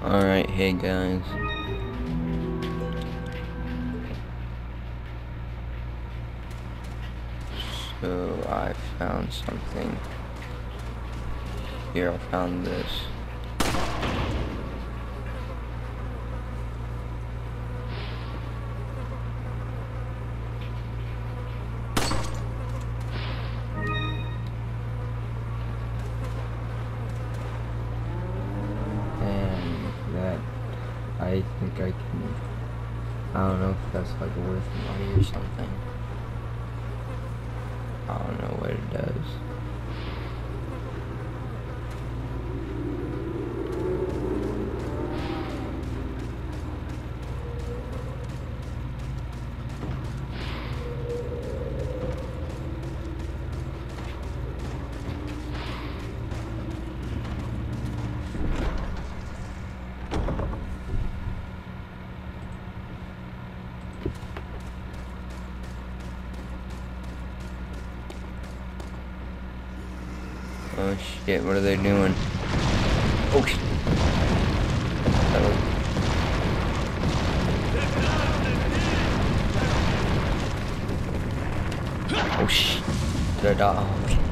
Alright, hey guys. So I found something. Here, I found this. I think I can, I don't know if that's like worth money or something. I don't know what it does. Oh shit, what are they doing? Oh shit. Oh shit. Did I die? Oh, okay.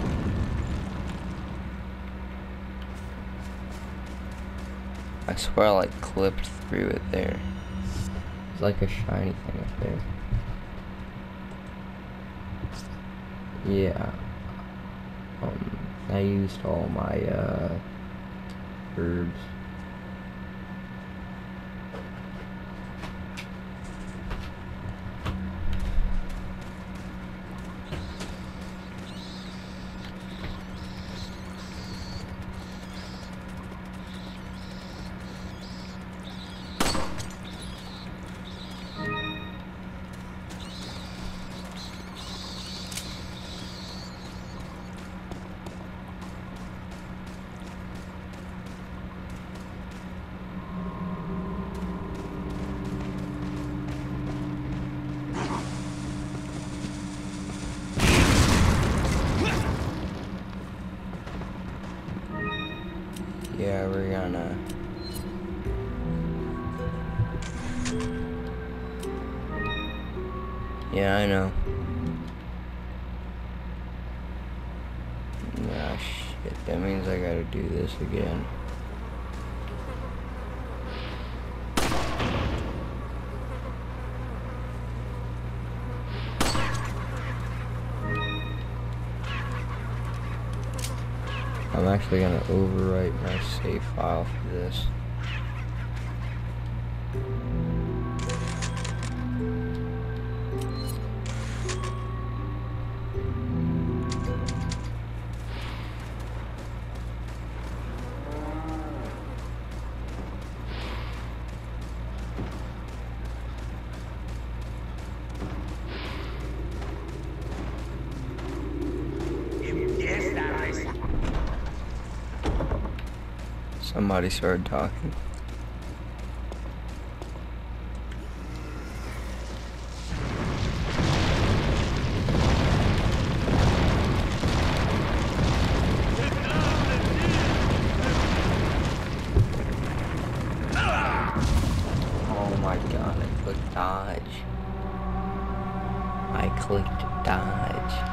I swear I like clipped through it there. There's like a shiny thing up there. Yeah. I used all my herbs. Yeah, we're gonna... Yeah, I know. Ah, shit, that means I gotta do this again. I'm actually gonna overwrite my save file for this. Somebody started talking. Oh my god, I clicked dodge. I clicked dodge.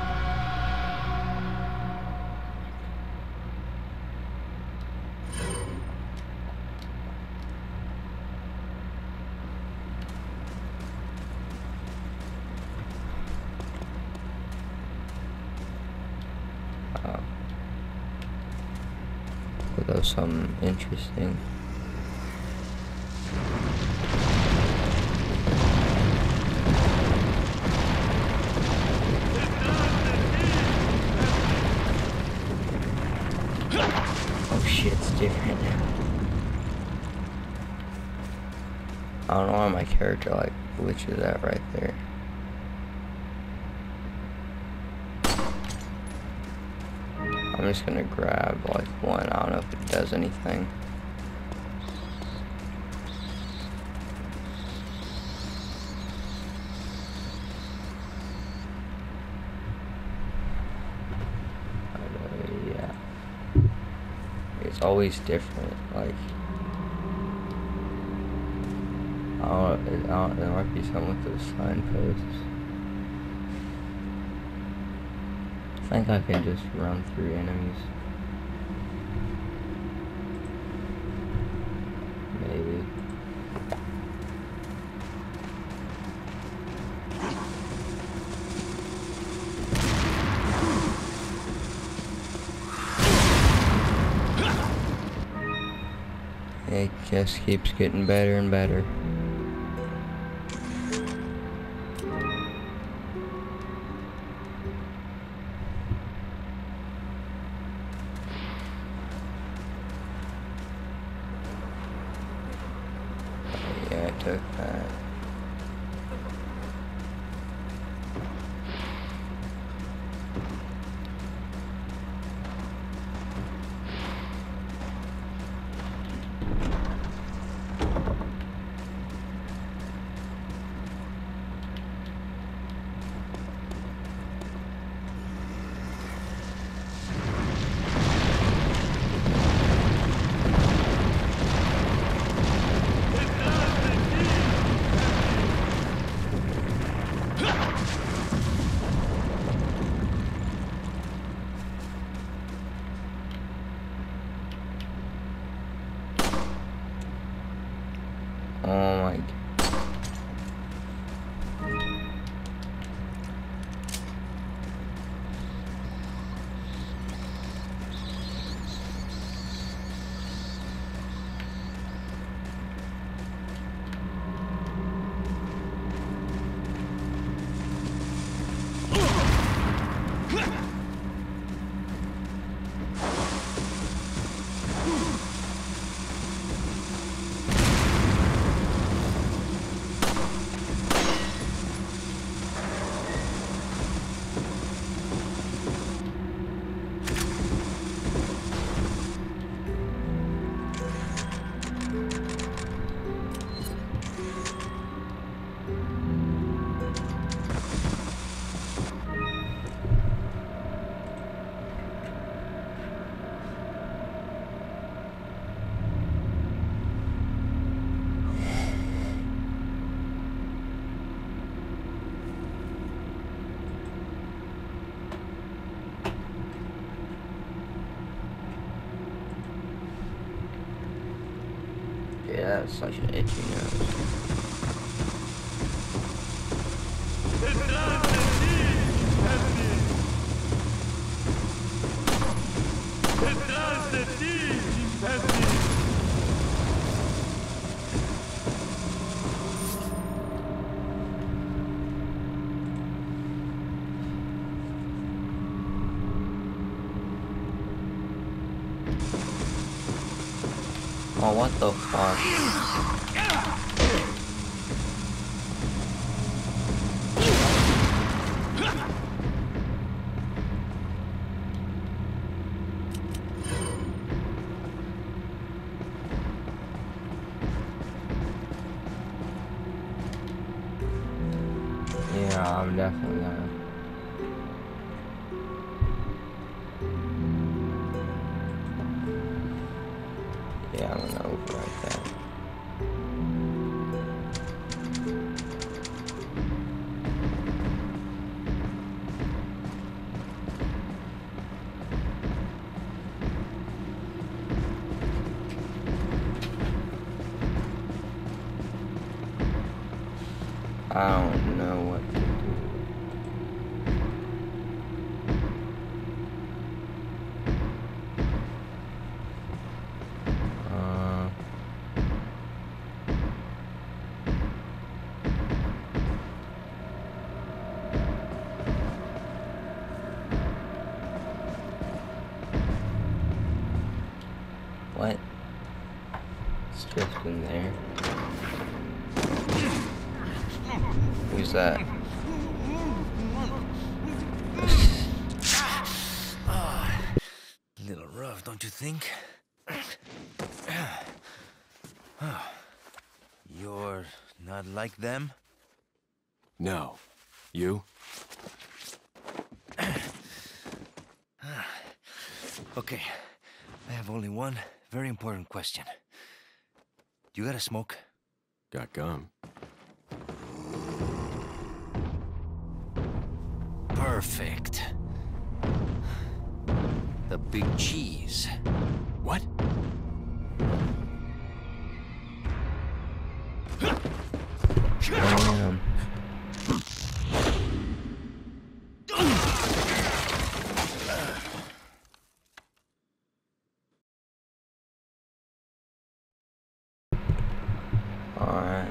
But that was something interesting. Oh shit, it's different. I don't know why my character like glitches out right there. I'm just gonna grab like one. I don't know if it does anything. Yeah. It's always different. Like There might be something with those signposts. I think I can just run through enemies. Maybe. It just keeps getting better and better. Yeah, I took that. Oh my god. Yeah, that's such an itchy nose. Oh, what the fuck? Yeah, I'm definitely gonna. Yeah, I'm gonna overwrite that. I don't know what to do. What? It's just in there. Who's that? Little rough, don't you think? You're not like them? No. You? Okay, I have only one very important question. You got a smoke? Got gum. Perfect. The big cheese. What? Damn. Alright.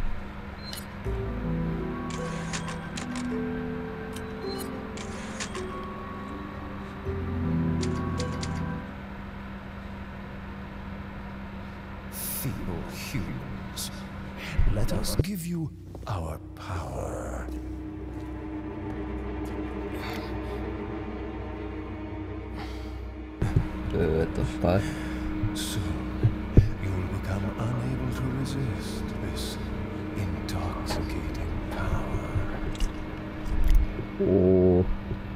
Feeble humans, let us give you our power. What the fuck? Soon, you'll become unable to resist this intoxicating power. Oh.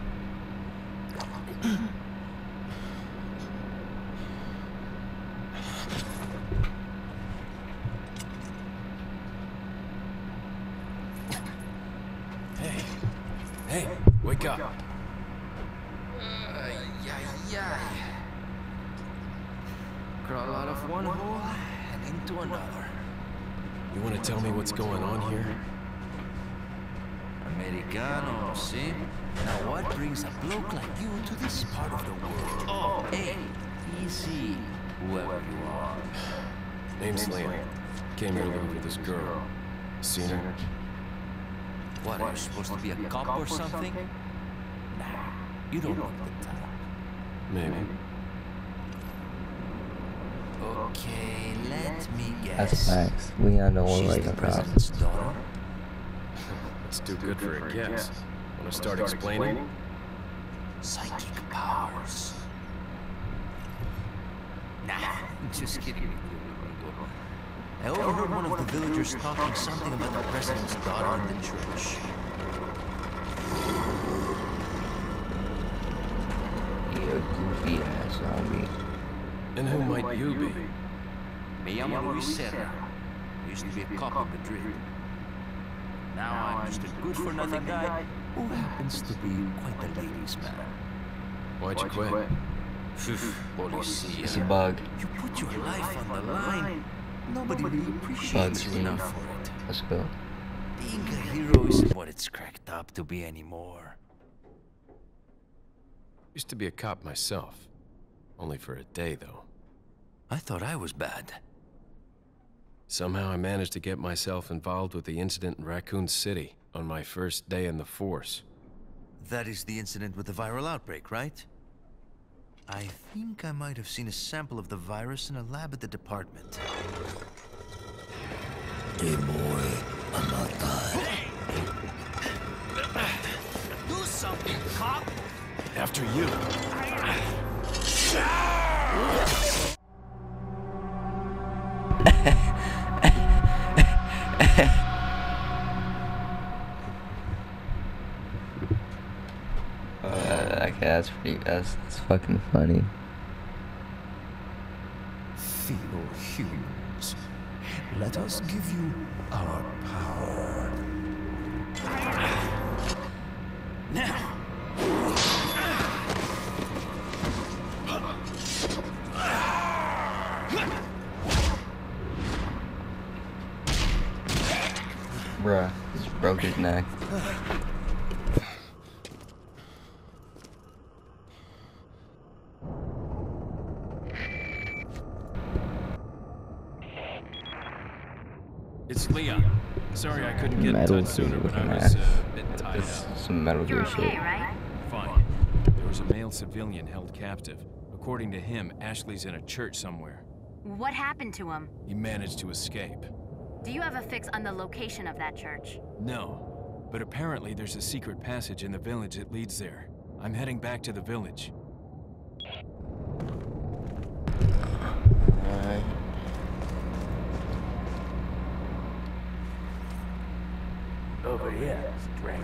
Hey, wake up. Crawl out of one hole and into another. You want to tell me what's going on here? Americano, see? Now what brings a bloke like you to this part of the world? Oh, hey, easy, whoever you are. Name's Liam. Came here looking for this girl. Seen her? What, are you supposed to be a cop or something? Nah, you don't look the type. Maybe. Okay, let me That's guess. facts. Leon don't look She's like the a cop. president's daughter? It's too good for a guess. Want to start explaining? Psychic powers. Nah, just kidding. I overheard one of the villagers talking something about the president's daughter in the church. You a goofy ass zombie. And who might you be? Me llamo Luis Serra. I used to be a cop in Madrid. Now I'm just a good-for-nothing guy who happens to be quite the ladies' man. Why'd you quit? Policia. It's a bug. You put your life on the line. Nobody really appreciates Bugs you team. enough for it. Let's go. Being a hero isn't what it's cracked up to be anymore. Used to be a cop myself. Only for a day, though. I thought I was bad. Somehow I managed to get myself involved with the incident in Raccoon City on my first day in the force. That is the incident with the viral outbreak, right? I think I might have seen a sample of the virus in a lab at the department. Hey boy, I'm not dying. Do something, cop! After you. Okay, that's fucking funny. Feeble humans, let us give you our power. Now! Bruh, just broke his neck. It's Leon. Sorry I couldn't get in Metal touch sooner, but I looking was ass. a bit tied It's up. some Metal Gear shit. Fine. There was a male civilian held captive. According to him, Ashley's in a church somewhere. What happened to him? He managed to escape. Do you have a fix on the location of that church? No, but apparently there's a secret passage in the village that leads there. I'm heading back to the village. Alright. Over here, stranger.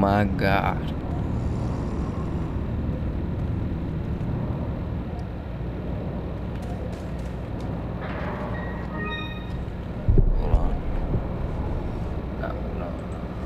my god. Hold on. No, no, no.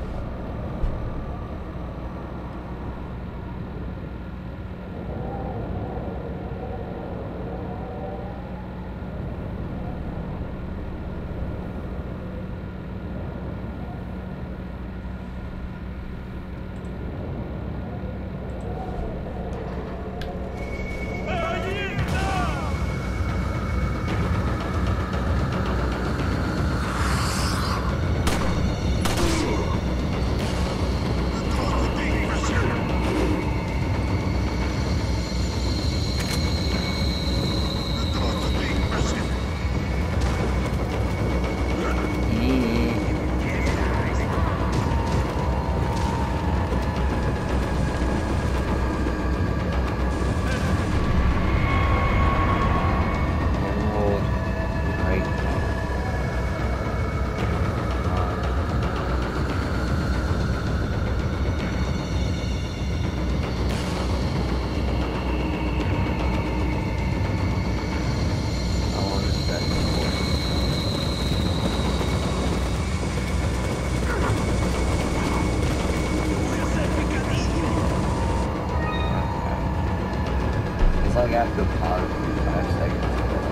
It's like after pause for 5 seconds.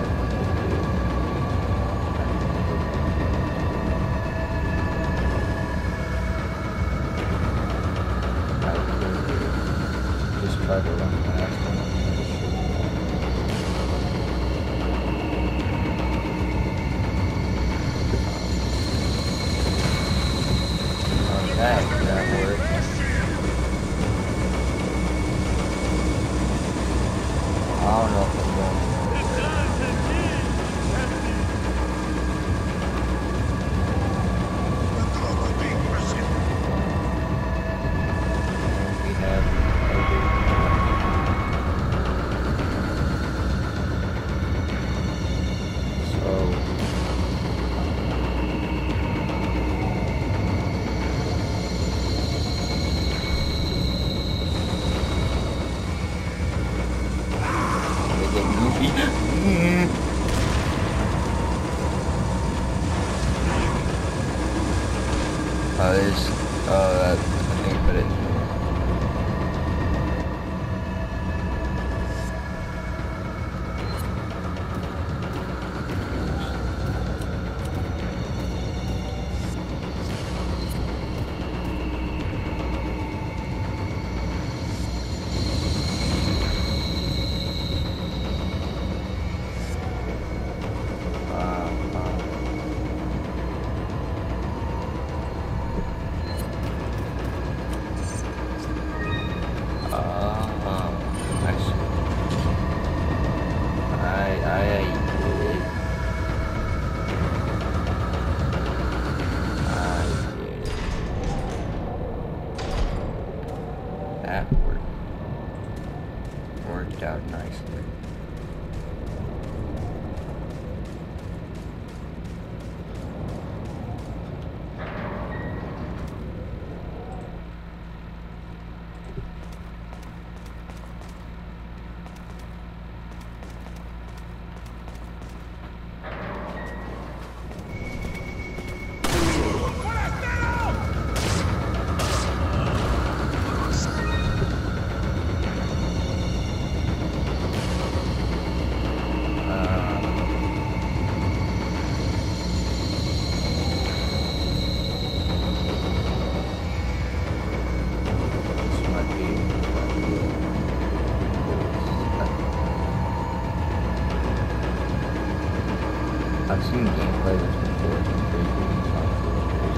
Just try to run past them. Okay, that worked. I don't know if I'm going. We have that I think put it in here. That worked out nicely. I've seen gameplay that's before, it's been pretty cool. It's not cool.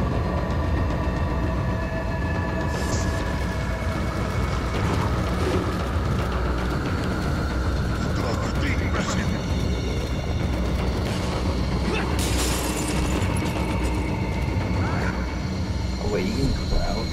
Oh wait, you can crouch.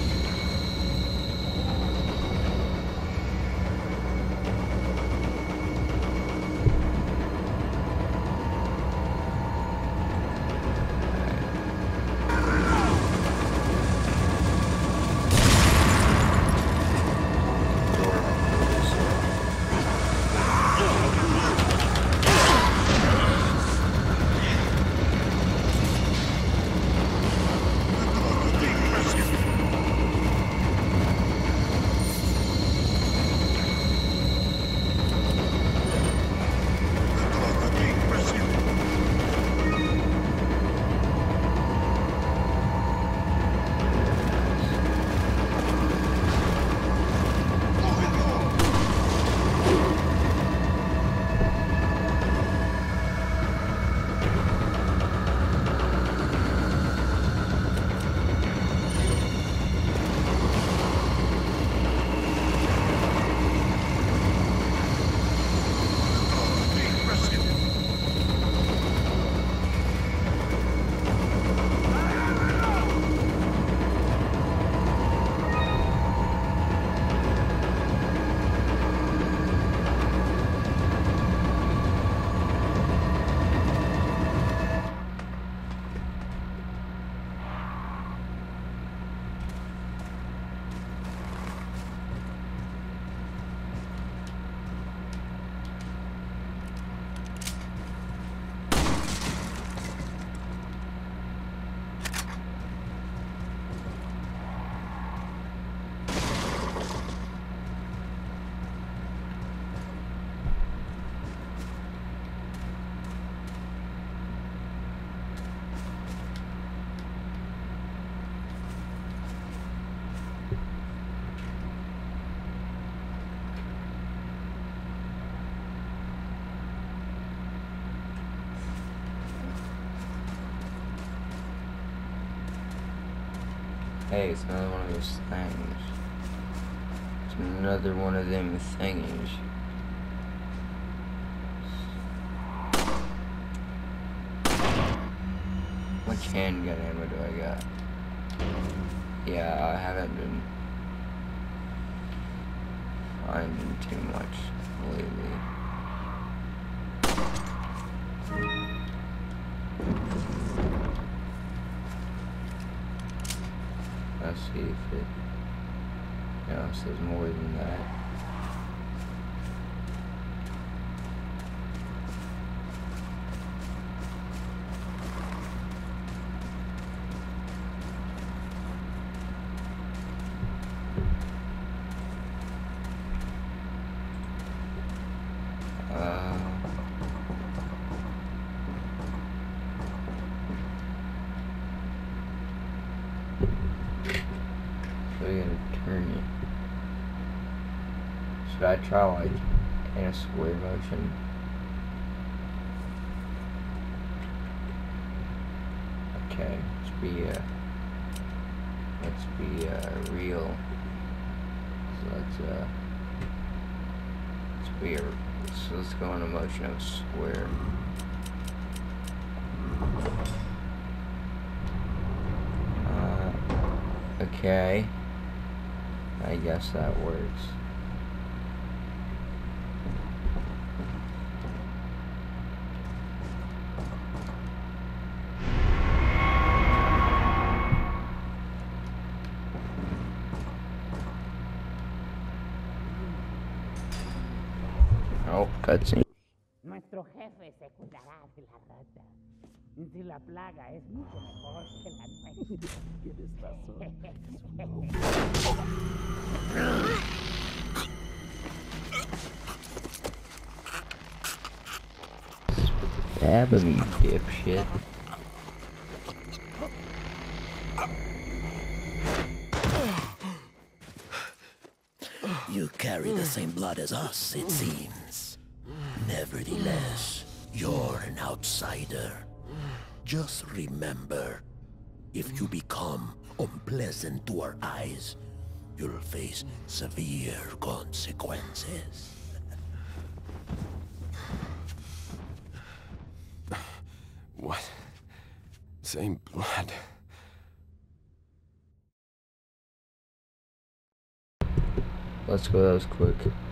Hey, it's another one of those things. It's another one of them thingies. How much handgun ammo do I got? Yeah, I haven't been finding too much lately. Let's see if it, says more than that. So we gotta turn it. Should I try like in a square motion? Okay, let's be real. So let's go in a motion of square. Okay. I guess that works. Oh, cutscene. Nuestro jefe se cuidará de la rata. Si la plaga es mucho mejor que la nuestra. Tienes razón. Stab me, dipshit. You carry the same blood as us, it seems. Nevertheless, you're an outsider. Just remember, if you become unpleasant to our eyes, you'll face severe consequences. What? Same blood. Let's go, that was quick.